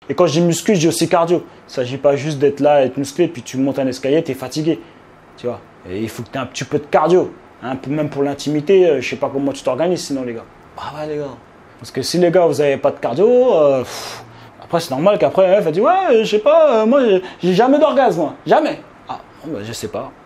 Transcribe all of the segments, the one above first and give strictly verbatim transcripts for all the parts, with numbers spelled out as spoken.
Et quand je dis muscu, je dis aussi cardio. Il ne s'agit pas juste d'être là, être musclé, puis tu montes un escalier, tu es fatigué. Tu vois. Et il faut que tu aies un petit peu de cardio. Hein, même pour l'intimité, je ne sais pas comment tu t'organises sinon, les gars. Ah ouais, les gars. Parce que si les gars, vous n'avez pas de cardio, euh, pff, après c'est normal qu'après, elle va dire ouais, je sais pas, euh, moi j'ai jamais d'orgasme, moi. Jamais. Ah, bah, je sais pas.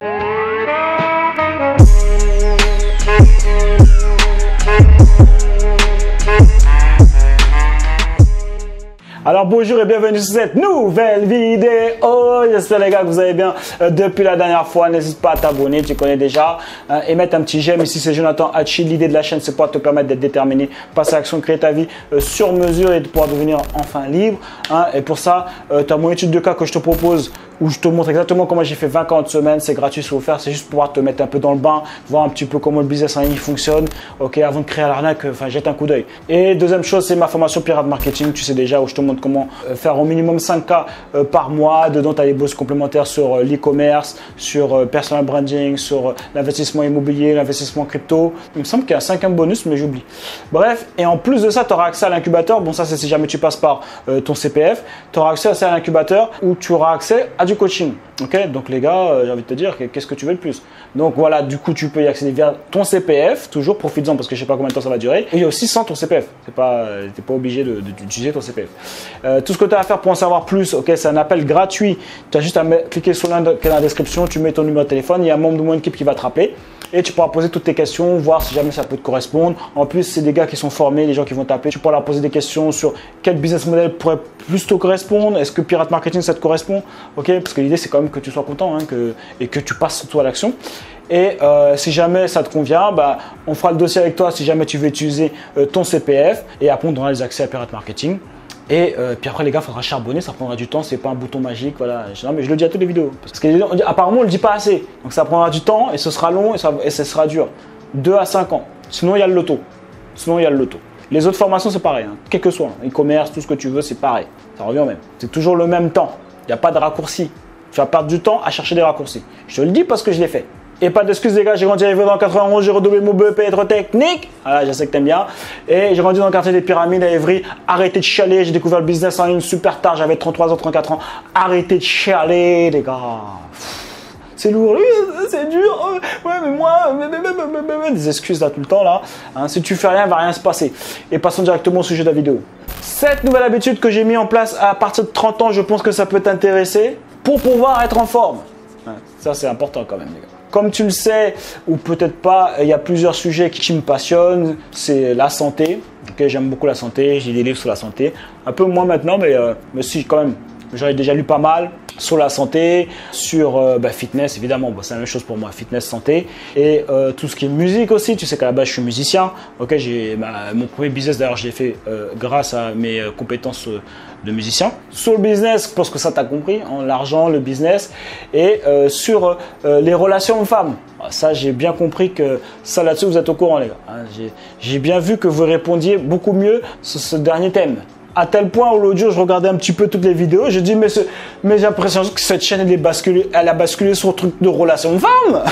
Alors bonjour et bienvenue sur cette nouvelle vidéo. J'espère les gars que vous allez bien euh, depuis la dernière fois. N'hésite pas à t'abonner, tu connais déjà, hein, et mettre un petit j'aime. Ici c'est Jonathan Hachi. L'idée de la chaîne c'est pour te permettre d'être déterminé, passer à l'action, créer ta vie euh, sur mesure et de pouvoir devenir enfin libre. Hein. Et pour ça, euh, tu as mon étude de cas que je te propose où je te montre exactement comment j'ai fait vingt quarante semaines. C'est gratuit, c'est offert. C'est juste pour pouvoir te mettre un peu dans le bain, voir un petit peu comment le business en ligne fonctionne. Ok, avant de créer l'arnaque, enfin jette un coup d'œil. Et deuxième chose, c'est ma formation Pirate Marketing. Tu sais déjà où je te montre comment faire au minimum cinq K par mois. Dedans, tu as les bourses complémentaires sur l'e-commerce, sur personal branding, sur l'investissement immobilier, l'investissement crypto. Il me semble qu'il y a un cinquième bonus, mais j'oublie. Bref, et en plus de ça, tu auras accès à l'incubateur. Bon, ça, c'est si jamais tu passes par euh, ton C P F. Tu auras accès à l'incubateur où tu auras accès à du coaching. Ok, donc les gars, euh, j'ai envie de te dire, qu'est-ce que tu veux le plus? Donc voilà, du coup, tu peux y accéder via ton C P F. Toujours, profites-en parce que je sais pas combien de temps ça va durer. Et il y a aussi sans ton C P F. C'est pas, t'es pas obligé de, de, d'utiliser ton C P F. Euh, tout ce que tu as à faire pour en savoir plus, ok, c'est un appel gratuit. Tu as juste à mettre, cliquer sur le lien qui est dans la description. Tu mets ton numéro de téléphone. Il y a un membre de mon équipe qui va te rappeler. Et tu pourras poser toutes tes questions, voir si jamais ça peut te correspondre. En plus, c'est des gars qui sont formés, les gens qui vont t'appeler. Tu pourras leur poser des questions sur quel business model pourrait plus te correspondre. Est-ce que Pirate Marketing, ça te correspond? Ok, parce que l'idée, c'est quand même que tu sois content, hein, que, et que tu passes surtout à l'action. Et euh, si jamais ça te convient, bah, on fera le dossier avec toi si jamais tu veux utiliser euh, ton C P F. Et après, on donnera les accès à Pirate Marketing. Et euh, puis après les gars, il faudra charbonner, ça prendra du temps, c'est pas un bouton magique, voilà. Non mais je le dis à toutes les vidéos. Parce qu'apparemment on le dit pas assez. Donc ça prendra du temps et ce sera long et, ça, et ce sera dur. deux à cinq ans. Sinon il y a le loto. Sinon il y a le loto. Les autres formations c'est pareil, hein. Quel que soit, hein. E-commerce, tout ce que tu veux, c'est pareil. Ça revient au même. C'est toujours le même temps. Il n'y a pas de raccourci. Tu vas perdre du temps à chercher des raccourcis. Je te le dis parce que je l'ai fait. Et pas d'excuses les gars, j'ai grandi à Évry dans le quatre-vingt-onze, j'ai redoublé mon B E P être technique. Voilà, je sais que t'aimes bien. Et j'ai grandi dans le quartier des Pyramides à Évry. Arrêtez de chialer, j'ai découvert le business en ligne super tard, j'avais trente-trois ans, trente-quatre ans. Arrêtez de chialer les gars. C'est lourd, c'est dur. Ouais mais moi, des excuses là tout le temps là. Hein, si tu fais rien, il va rien se passer. Et passons directement au sujet de la vidéo. Cette nouvelle habitude que j'ai mis en place à partir de trente ans, je pense que ça peut t'intéresser pour pouvoir être en forme. Ça c'est important quand même les gars. Comme tu le sais, ou peut-être pas, il y a plusieurs sujets qui me passionnent. C'est la santé. Okay, j'aime beaucoup la santé. J'ai des livres sur la santé. Un peu moins maintenant, mais, euh, mais si quand même. J'en ai déjà lu pas mal sur la santé, sur euh, bah, fitness évidemment. Bon, c'est la même chose pour moi, fitness, santé. Et euh, tout ce qui est musique aussi. Tu sais qu'à la base, je suis musicien. Okay, j'ai, bah, mon premier business d'ailleurs, je l'ai fait euh, grâce à mes euh, compétences euh, de musicien. Sur le business, parce que ça t'as compris, hein, l'argent, le business. Et euh, sur euh, les relations hommes-femmes. Ça, j'ai bien compris que ça là-dessus, vous êtes au courant les gars. Hein, j'ai, j'ai bien vu que vous répondiez beaucoup mieux sur ce dernier thème. À tel point où l'autre jour, je regardais un petit peu toutes les vidéos, je dis mais, ce, mais j'ai l'impression que cette chaîne elle, est basculée, elle a basculé sur le truc de relations femmes.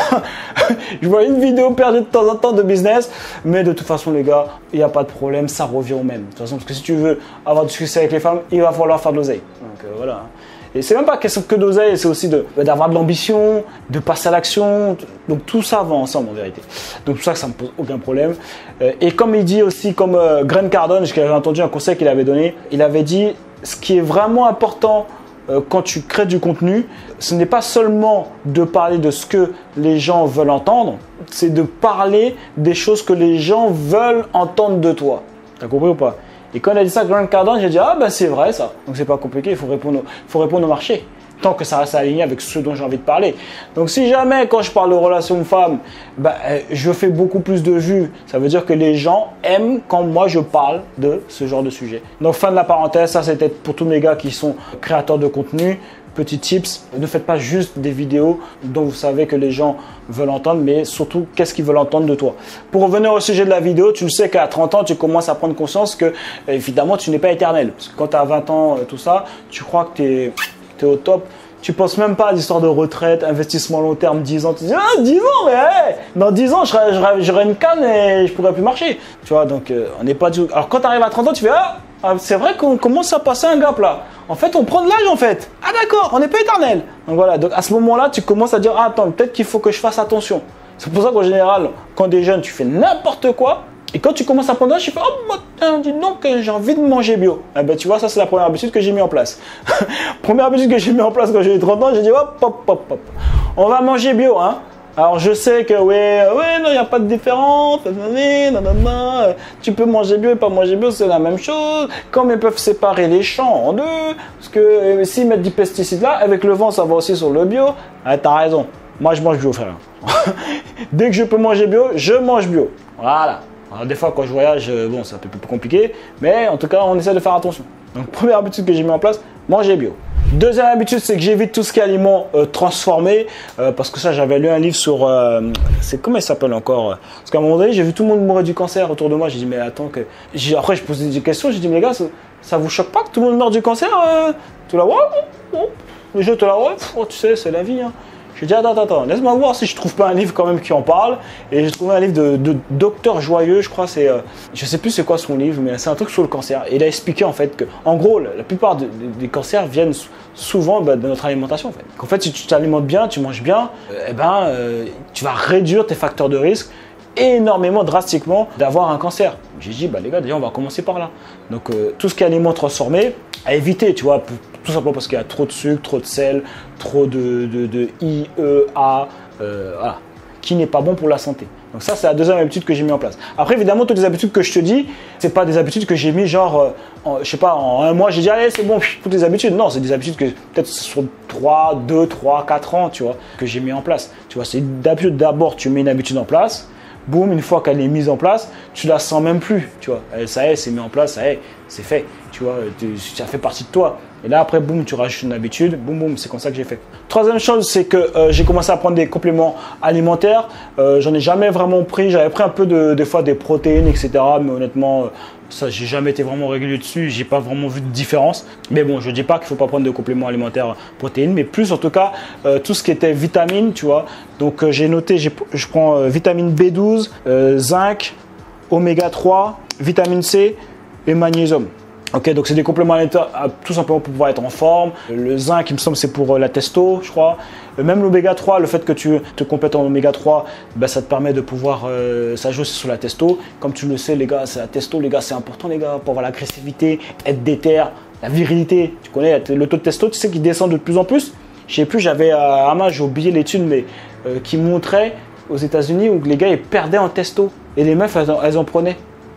Je vois une vidéo perdue de temps en temps de business, mais de toute façon les gars, il n'y a pas de problème, ça revient au même. De toute façon, parce que si tu veux avoir du succès avec les femmes, il va falloir faire de l'oseille. Donc euh, voilà. Et c'est même pas question que d'oseille, c'est aussi de, d'avoir de l'ambition, de passer à l'action. Donc tout ça va ensemble en vérité. Donc tout ça, ça me pose aucun problème. Et comme il dit aussi, comme euh, Grant Cardone, j'avais entendu un conseil qu'il avait donné, il avait dit ce qui est vraiment important euh, quand tu crées du contenu, ce n'est pas seulement de parler de ce que les gens veulent entendre, c'est de parler des choses que les gens veulent entendre de toi. T'as compris ou pas? Et quand il a dit ça, Grant Cardone, j'ai dit ah ben c'est vrai ça. Donc c'est pas compliqué, il faut répondre, il faut répondre au marché. Tant que ça reste aligné avec ce dont j'ai envie de parler. Donc si jamais quand je parle de relations femmes, ben, je fais beaucoup plus de vues, ça veut dire que les gens aiment quand moi je parle de ce genre de sujet. Donc fin de la parenthèse, ça c'était pour tous mes gars qui sont créateurs de contenu. Petit tips, ne faites pas juste des vidéos dont vous savez que les gens veulent entendre, mais surtout qu'est-ce qu'ils veulent entendre de toi. Pour revenir au sujet de la vidéo, tu le sais qu'à trente ans, tu commences à prendre conscience que évidemment tu n'es pas éternel. Parce que quand tu as vingt ans, tout ça, tu crois que tu es, tu es au top. Tu penses même pas à l'histoire de retraite, investissement long terme, dix ans. Tu dis ah dix ans, mais hey, dans dix ans, j'aurai une canne et je pourrai plus marcher. Tu vois, donc euh, on n'est pas du. Alors quand tu arrives à trente ans, tu fais ah Ah, c'est vrai qu'on commence à passer un gap là. En fait, on prend de l'âge en fait. Ah d'accord, on n'est pas éternel. Donc voilà, donc à ce moment-là, tu commences à dire, ah, attends, peut-être qu'il faut que je fasse attention. C'est pour ça qu'en général, quand des jeunes, tu fais n'importe quoi. Et quand tu commences à prendre l'âge, tu fais, oh, bah, dis donc, j'ai envie de manger bio. Eh ben, tu vois, ça c'est la première habitude que j'ai mis en place. Première habitude que j'ai mis en place quand j'ai eu trente ans, j'ai dit, hop, hop, hop, hop. On va manger bio, hein. Alors je sais que oui, ouais, non, il n'y a pas de différence, nanana, tu peux manger bio et pas manger bio, c'est la même chose. Comme ils peuvent séparer les champs en deux, parce que euh, s'ils mettent du pesticide là, avec le vent ça va aussi sur le bio. Ah, t'as raison, moi je mange bio frère. Dès que je peux manger bio, je mange bio. Voilà. Alors des fois quand je voyage, bon c'est un peu plus compliqué, mais en tout cas on essaie de faire attention. Donc première habitude que j'ai mis en place, manger bio. Deuxième habitude, c'est que j'évite tout ce qui est aliments euh, transformés, euh, parce que ça, j'avais lu un livre sur, euh, c'est comment il s'appelle encore euh, Parce qu'à un moment donné, j'ai vu tout le monde mourir du cancer autour de moi. J'ai dit mais attends que, après je posais des questions, j'ai dit mais les gars, ça, ça vous choque pas que tout le monde meurt du cancer euh Tu la vois Les gens te la ouais, oh, tu sais, c'est la vie. Hein. J'ai dit attends, attends, attends, laisse-moi voir si je trouve pas un livre quand même qui en parle. Et j'ai trouvé un livre de, de Docteur Joyeux, je crois, c'est, euh, je sais plus c'est quoi son livre, mais c'est un truc sur le cancer. Et il a expliqué en fait que, en gros, la, la plupart de, de, des cancers viennent souvent bah, de notre alimentation en fait. Qu'en fait, si tu t'alimentes bien, tu manges bien, euh, eh ben, euh, tu vas réduire tes facteurs de risque énormément, drastiquement, d'avoir un cancer. J'ai dit, bah les gars, déjà on va commencer par là. Donc euh, tout ce qui est aliments transformés, à éviter, tu vois, pour, tout simplement parce qu'il y a trop de sucre, trop de sel, trop de, de, de I, E, A, euh, voilà, qui n'est pas bon pour la santé. Donc ça, c'est la deuxième habitude que j'ai mis en place. Après, évidemment, toutes les habitudes que je te dis, c'est pas des habitudes que j'ai mis genre, euh, en, je sais pas, en un mois, j'ai dit, allez, c'est bon, toutes les habitudes. Non, c'est des habitudes que peut-être sur trois, deux, trois, quatre ans, tu vois, que j'ai mis en place. Tu vois, c'est d'habitude, d'abord, tu mets une habitude en place. Boum, une fois qu'elle est mise en place, tu la sens même plus, tu vois. Ça y est, c'est mis en place, ça y est, c'est fait, tu vois, ça fait partie de toi. Et là, après, boum, tu rajoutes une habitude, boum, boum, c'est comme ça que j'ai fait. Troisième chose, c'est que euh, j'ai commencé à prendre des compléments alimentaires. Euh, J'en ai jamais vraiment pris, j'avais pris un peu de, des fois des protéines, et cetera. Mais honnêtement, euh, ça, j'ai jamais été vraiment régulier dessus, j'ai pas vraiment vu de différence. Mais bon, je dis pas qu'il faut pas prendre de compléments alimentaires protéines, mais plus en tout cas, euh, tout ce qui était vitamines, tu vois. Donc, euh, j'ai noté, je prends euh, vitamine B douze, euh, zinc, oméga trois, vitamine C et magnésium. Ok, donc c'est des compléments alimentaires tout simplement pour pouvoir être en forme. Le zinc, il me semble, c'est pour la testo, je crois. Même l'oméga trois, le fait que tu te complètes en oméga trois, ben, ça te permet de pouvoir, euh, ça joue aussi sur la testo. Comme tu le sais, les gars, c'est la testo, les gars, c'est important, les gars, pour avoir l'agressivité, être déter, la virilité. Tu connais le taux de testo, tu sais qu'il descend de plus en plus. Je sais plus, j'avais à Ama, j'ai oublié l'étude, mais euh, qui montrait aux États-Unis où les gars ils perdaient en testo et les meufs elles en, elles en prenaient.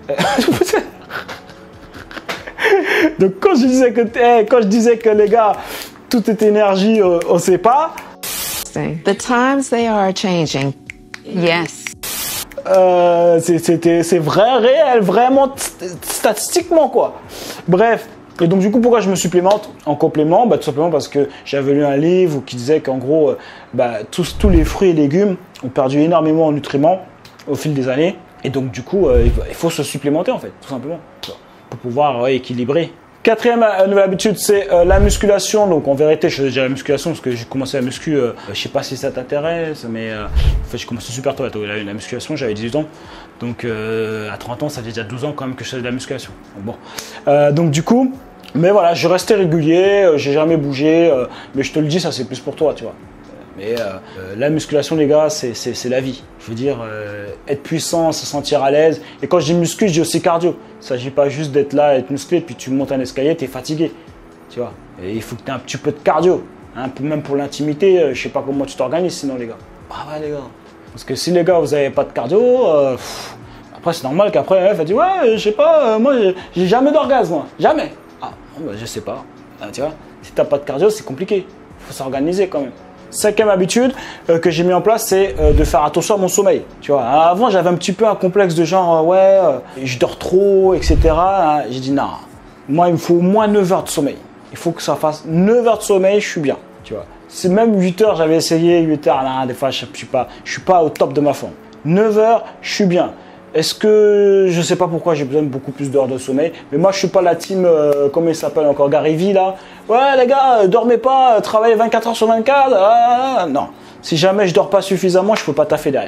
Donc quand je disais que hey, quand je disais que les gars, toute cette énergie, euh, on ne sait pas. The times they are changing. Yes. Euh, c'est vrai, réel, vraiment statistiquement quoi. Bref. Et donc du coup, pourquoi je me supplémente en complément? Bah, tout simplement parce que j'avais lu un livre qui disait qu'en gros, bah, tous, tous les fruits et légumes ont perdu énormément en nutriments au fil des années. Et donc du coup, euh, il faut se supplémenter en fait, tout simplement, pour pouvoir ouais, équilibrer. Quatrième euh, nouvelle habitude, c'est euh, la musculation. Donc en vérité, je faisais déjà la musculation parce que j'ai commencé à muscu. Euh, je sais pas si ça t'intéresse, mais euh, en fait, j'ai commencé super tôt. La, la musculation, j'avais dix-huit ans. Donc euh, à trente ans, ça fait déjà douze ans quand même que je faisais de la musculation. Donc, bon, euh, donc du coup, mais voilà, je restais régulier, euh, j'ai jamais bougé. Euh, mais je te le dis, ça c'est plus pour toi, tu vois. Mais euh, euh, la musculation, les gars, c'est la vie. Je veux dire, euh, être puissant, se sentir à l'aise. Et quand je dis muscu, je dis aussi cardio. Il ne s'agit pas juste d'être là, être musclé, puis tu montes un escalier, tu es fatigué. Tu vois. Et il faut que tu aies un petit peu de cardio. Hein, même pour l'intimité, euh, je ne sais pas comment tu t'organises sinon, les gars. Ah ouais, les gars. Parce que si les gars, vous n'avez pas de cardio, euh, pff, après, c'est normal qu'après, elle va dire, ouais, je sais pas, euh, moi, j'ai jamais d'orgasme, moi. Jamais. Ah, bah, je sais pas. Ah, tu vois, si tu n'as pas de cardio, c'est compliqué. Il faut s'organiser quand même. Cinquième habitude euh, que j'ai mis en place, c'est euh, de faire attention à mon sommeil. Tu vois, avant j'avais un petit peu un complexe de genre euh, ouais, euh, je dors trop, et cetera. Hein, j'ai dit non, moi il me faut au moins neuf heures de sommeil. Il faut que ça fasse neuf heures de sommeil, je suis bien. Tu vois, c'est même huit heures, j'avais essayé huit heures. Là, des fois je suis pas, je suis pas au top de ma forme. neuf heures, je suis bien. Est-ce que je sais pas pourquoi j'ai besoin de beaucoup plus d'heures de sommeil, mais moi je suis pas la team euh, comment il s'appelle encore Gary Vee là. Ouais les gars, euh, dormez pas, euh, travaillez vingt-quatre heures sur vingt-quatre. Ah, non, si jamais je dors pas suffisamment, je peux pas taffer derrière.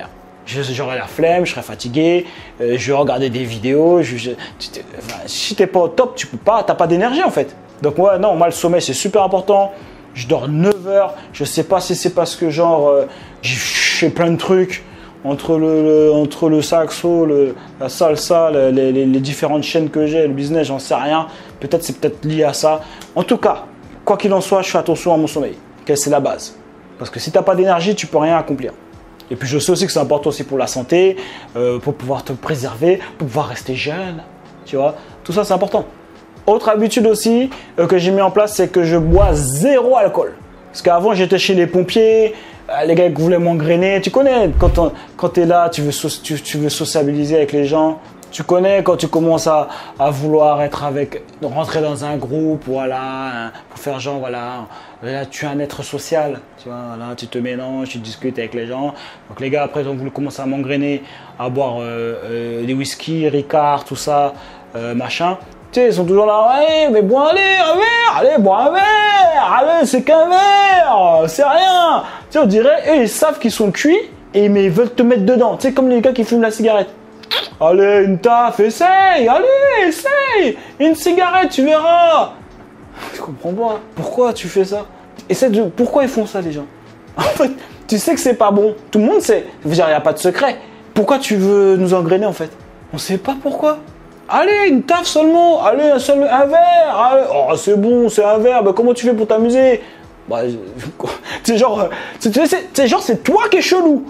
J'aurais la flemme, je serais fatigué, euh, je vais regarder des vidéos. Je, je, tu enfin, si tu n'es pas au top, tu peux pas, tu n'as pas d'énergie en fait. Donc ouais, non, moi le sommeil c'est super important. Je dors neuf heures. Je sais pas si c'est parce que genre euh, j'ai fait plein de trucs entre le, le, entre le saxo, le, la salsa, le, les, les, les différentes chaînes que j'ai, le business, j'en sais rien. Peut-être c'est peut-être lié à ça. En tout cas, quoi qu'il en soit, je fais attention à mon sommeil. Okay, c'est la base. Parce que si tu n'as pas d'énergie, tu peux rien accomplir. Et puis je sais aussi que c'est important aussi pour la santé, euh, pour pouvoir te préserver, pour pouvoir rester jeune. Tu vois, tout ça c'est important. Autre habitude aussi euh, que j'ai mis en place, c'est que je bois zéro alcool. Parce qu'avant j'étais chez les pompiers, euh, les gars qui voulaient m'engrainer. Tu connais, quand, on, quand tu es là, tu veux, so tu, tu veux sociabiliser avec les gens. Tu connais quand tu commences à, à vouloir être avec, rentrer dans un groupe, voilà, hein, pour faire genre, voilà, là tu es un être social, tu vois, là tu te mélanges, tu discutes avec les gens. Donc les gars après ils ont voulu commencer à m'engrainer, à boire euh, euh, des whisky, Ricard, tout ça, euh, machin. Tu sais, ils sont toujours là, allez, mais bois, allez, un verre, allez, bois un verre, allez, c'est qu'un verre, c'est rien. Tu sais, on dirait, eux, ils savent qu'ils sont cuits, et, mais ils veulent te mettre dedans. Tu sais, comme les gars qui fument la cigarette. Allez, une taf, essaye, allez, essaye, une cigarette, tu verras. Je comprends pas. Pourquoi tu fais ça? Essaie de... Pourquoi ils font ça, les gens? En fait, tu sais que c'est pas bon. Tout le monde sait. Je veux dire, il n'y a pas de secret. Pourquoi tu veux nous engrainer, en fait? On sait pas pourquoi. Allez, une taf seulement. Allez, un, seul, un verre. Allez. Oh, c'est bon, c'est un verre. Ben, comment tu fais pour t'amuser? Bah, c'est genre, c'est genre, c'est toi qui es chelou.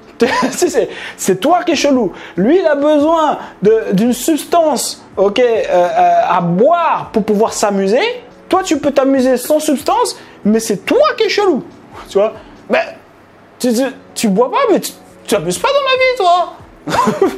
C'est toi qui es chelou. Lui, il a besoin d'une substance, ok, euh, euh, à boire pour pouvoir s'amuser. Toi, tu peux t'amuser sans substance, mais c'est toi qui es chelou. Tu vois? Mais tu, tu, tu bois pas, mais tu t'amuses pas dans la vie, toi.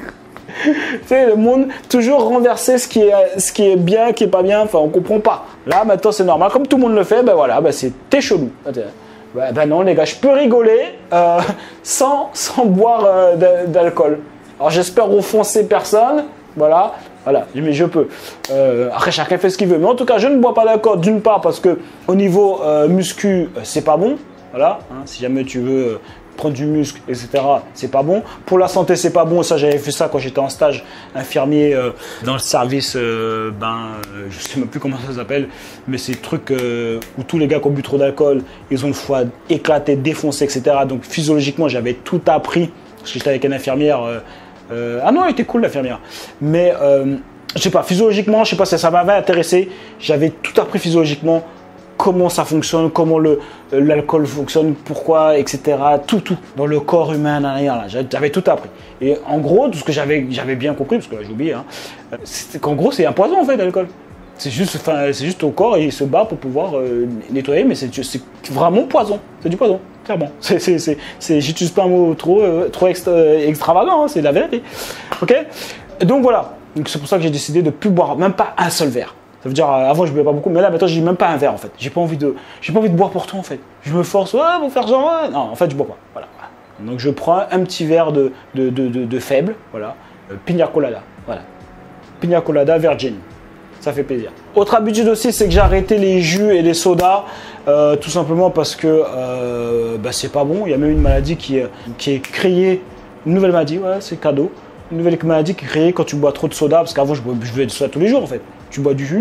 Tu sais, le monde toujours renverser ce qui est, ce qui est bien, qui est pas bien. Enfin, on comprend pas. Là, maintenant, c'est normal. Comme tout le monde le fait, ben voilà, ben c'est t'es chelou. Ben, ben non, les gars, je peux rigoler euh, sans, sans boire euh, d'alcool. Alors, j'espère offenser personne. Voilà, voilà, mais je peux. Euh, après, chacun fait ce qu'il veut. Mais en tout cas, je ne bois pas d'alcool d'une part parce que au niveau euh, muscu, c'est pas bon. Voilà, hein, si jamais tu veux euh, prendre du muscle, et cetera, c'est pas bon. Pour la santé, c'est pas bon. Ça, j'avais fait ça quand j'étais en stage infirmier euh, dans le service, euh, ben, euh, je sais même plus comment ça s'appelle, mais c'est le truc euh, où tous les gars qui ont bu trop d'alcool, ils ont le foie éclaté, défoncé, et cetera. Donc physiologiquement, j'avais tout appris parce que j'étais avec une infirmière. Euh, euh, ah non, elle était cool l'infirmière. Mais euh, je sais pas, physiologiquement, je sais pas si ça m'avait intéressé. J'avais tout appris physiologiquement. Comment ça fonctionne, comment l'alcool fonctionne, pourquoi, et cetera. Tout, tout. Dans le corps humain, j'avais tout appris. Et en gros, tout ce que j'avais bien compris, parce que là j'ai oublié, hein, c'est qu'en gros c'est un poison en fait l'alcool. C'est juste, enfin, c'est juste au corps et il se bat pour pouvoir euh, nettoyer, mais c'est vraiment poison. C'est du poison, clairement. J'utilise pas un mot trop, euh, trop extra, extravagant, hein, c'est la vérité. Ok. Donc voilà. C'est pour ça que j'ai décidé de ne plus boire même pas un seul verre. Ça veut dire, avant je buvais pas beaucoup, mais là maintenant je dis même pas un verre en fait. J'ai pas envie de, j'ai pas envie de boire pour toi en fait. Je me force, ouais, pour faire genre, ouais. Non, en fait je bois pas. Voilà. Donc je prends un petit verre de, de, de, de, de faible, voilà, euh, Pina Colada, voilà, Pina Colada Virgin. Ça fait plaisir. Autre habitude aussi, c'est que j'ai arrêté les jus et les sodas, euh, tout simplement parce que euh, bah, c'est pas bon. Il y a même une maladie qui est, qui est créée, une nouvelle maladie, ouais, c'est cadeau. Une nouvelle maladie qui est créée quand tu bois trop de soda, parce qu'avant je buvais du soda tous les jours en fait. Tu bois du jus,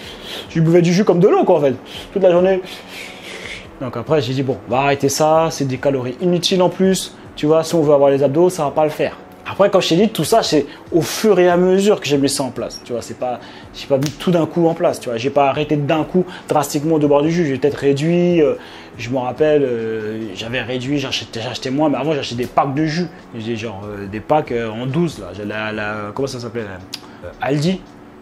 tu buvais du jus comme de l'eau quoi en fait, toute la journée. Donc après j'ai dit bon, on va arrêter ça, c'est des calories inutiles en plus, tu vois, si on veut avoir les abdos, ça va pas le faire. Après quand je t'ai dit tout ça, c'est au fur et à mesure que j'ai mis ça en place, tu vois, c'est pas, j'ai pas mis tout d'un coup en place, tu vois, j'ai pas arrêté d'un coup drastiquement de boire du jus, j'ai peut-être réduit, euh, je me rappelle, euh, j'avais réduit, j'achetais moins, mais avant j'achetais des packs de jus, j'ai genre euh, des packs euh, en douze là, la, la, comment ça s'appelait, euh, Aldi.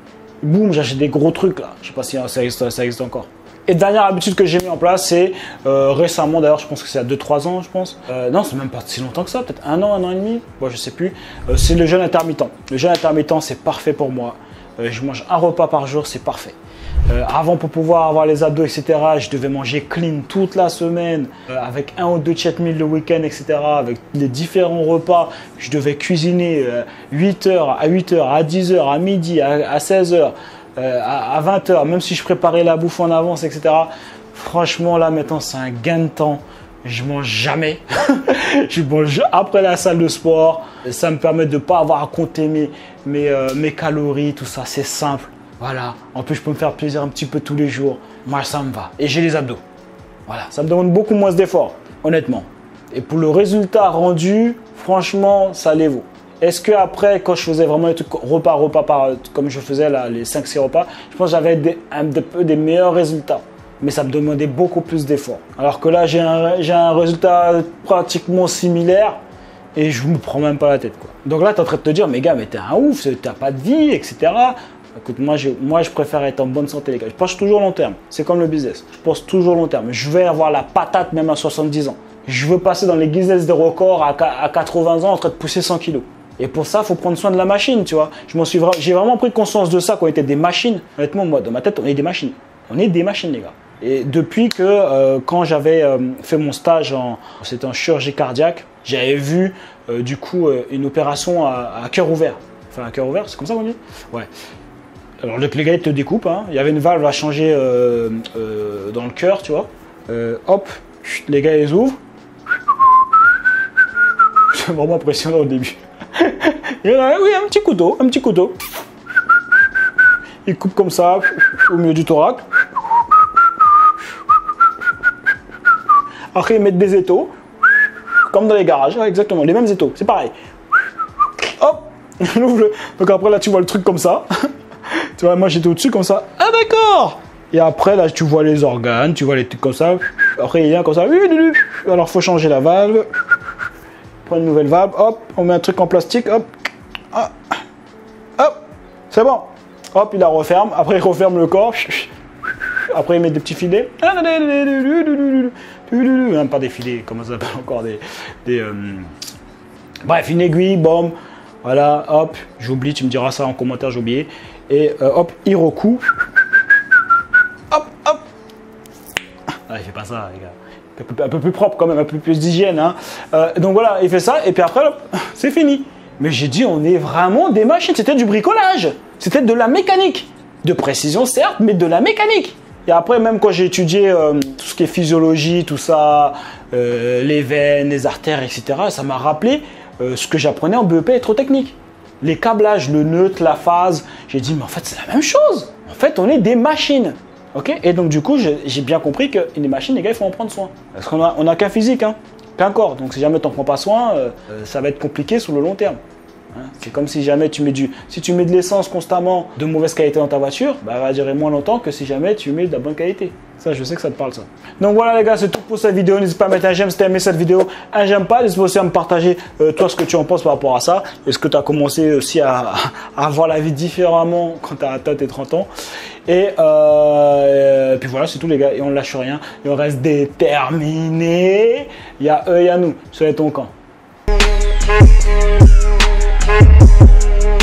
Boum, j'achète des gros trucs là. Je sais pas si ça existe, ça existe encore. Et dernière habitude que j'ai mis en place, c'est euh, récemment, d'ailleurs, je pense que c'est à deux trois ans, je pense. Euh, non, c'est même pas si longtemps que ça, peut-être un an, un an et demi. Moi, je sais plus. Euh, c'est le jeûne intermittent. Le jeûne intermittent, c'est parfait pour moi. Euh, je mange un repas par jour, c'est parfait. Euh, avant, pour pouvoir avoir les abdos, et cetera, je devais manger clean toute la semaine, euh, avec un ou deux cheat meals le week-end, et cetera, avec les différents repas. Je devais cuisiner euh, huit heures, à huit heures, à dix heures, à midi, à, à seize heures, euh, à, à vingt heures, même si je préparais la bouffe en avance, et cetera. Franchement, là, maintenant, c'est un gain de temps je mange jamais. Je mange après la salle de sport. Ça me permet de ne pas avoir à compter mes, mes, euh, mes calories, tout ça. C'est simple. Voilà. En plus, je peux me faire plaisir un petit peu tous les jours. Moi, ça me va. Et j'ai les abdos. Voilà. Ça me demande beaucoup moins d'efforts, honnêtement. Et pour le résultat rendu, franchement, ça les vaut. Est-ce que après, quand je faisais vraiment les trucs repas, repas, par, comme je faisais là, les cinq six repas, je pense que j'avais des, un peu des meilleurs résultats. Mais ça me demandait beaucoup plus d'efforts. Alors que là, j'ai un, j'ai un résultat pratiquement similaire et je me prends même pas la tête, quoi. Donc là, tu es en train de te dire, mais gars, mais t'es un ouf, t'as pas de vie, et cetera. Écoute, moi je, moi, je préfère être en bonne santé, les gars. Je pense toujours long terme. C'est comme le business. Je pense toujours long terme. Je vais avoir la patate même à soixante-dix ans. Je veux passer dans les Guinness des records à, à quatre-vingts ans en train de pousser cent kilos. Et pour ça, il faut prendre soin de la machine, tu vois. Je m'en suis, j'ai vraiment pris conscience de ça quand on était des machines. Honnêtement, moi, dans ma tête, on est des machines. On est des machines, les gars. Et depuis que, euh, quand j'avais euh, fait mon stage, en, c'était en chirurgie cardiaque, j'avais vu, euh, du coup, euh, une opération à, à cœur ouvert. Enfin, à cœur ouvert, c'est comme ça qu'on dit ? Ouais. Alors, le les gars, ils te découpent, hein. Il y avait une valve à changer euh, euh, dans le cœur, tu vois. Euh, hop, les gars, ils ouvrent. C'est vraiment impressionnant au début. Il y en a, oui, un petit couteau, un petit couteau. Ils coupent comme ça, au milieu du thorax. Après, ils mettent des étaux, comme dans les garages, ouais, exactement, les mêmes étaux, c'est pareil. Hop, on ouvre le... Donc après, là, tu vois le truc comme ça. Tu vois, moi, j'étais au-dessus comme ça. Ah, d'accord. Et après, là, tu vois les organes, tu vois les trucs comme ça. Après, il y a comme ça. Alors, il faut changer la valve. Prendre une nouvelle valve, hop, on met un truc en plastique, hop. Hop, c'est bon. Hop, il la referme. Après, il referme le corps. Après, il met des petits filets. Même pas des filets, comment ça s'appelle encore des. des euh... Bref, une aiguille, bon. Voilà, hop, j'oublie, tu me diras ça en commentaire, j'ai oublié. Et euh, hop, il recoue. Hop, hop. Ah, il fait pas ça, les gars. Un peu, un peu plus propre quand même, un peu plus d'hygiène. Hein. Euh, donc voilà, il fait ça, et puis après, c'est fini. Mais j'ai dit, on est vraiment des machines. C'était du bricolage. C'était de la mécanique. De précision, certes, mais de la mécanique. Et après, même quand j'ai étudié euh, tout ce qui est physiologie, tout ça, euh, les veines, les artères, et cetera, ça m'a rappelé euh, ce que j'apprenais en B E P électrotechnique. Les câblages, le neutre, la phase. J'ai dit, mais en fait, c'est la même chose. En fait, on est des machines. Okay, et donc, du coup, j'ai bien compris que les machines, les gars, il faut en prendre soin. Parce qu'on n'a on a qu'un physique, hein, qu'un corps. Donc, si jamais tu n'en prends pas soin, euh, ça va être compliqué sur le long terme. Hein, c'est comme si jamais tu mets du, si tu mets de l'essence constamment de mauvaise qualité dans ta voiture, bah, elle va durer moins longtemps que si jamais tu mets de la bonne qualité. Ça, je sais que ça te parle, ça. Donc voilà, les gars, c'est tout pour cette vidéo. N'hésite pas à mettre un j'aime si tu as aimé cette vidéo. Un j'aime pas. N'hésite pas aussi à me partager, euh, toi, ce que tu en penses par rapport à ça. Est-ce que tu as commencé aussi à, à voir la vie différemment quand tu as atteint tes trente ans? Et, euh, et puis voilà, c'est tout, les gars. Et on ne lâche rien. Et on reste déterminés. Il y a eux, il y a nous. Soyez ton camp.